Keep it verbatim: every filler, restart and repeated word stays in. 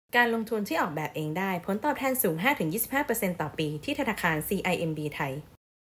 การลงทุนที่ออกแบบเองได้ผลตอบแทนสูง ห้าถึงยี่สิบห้าเปอร์เซ็นต์ ต่อปีที่ธนาคาร ซี ไอ เอ็ม บี ไทย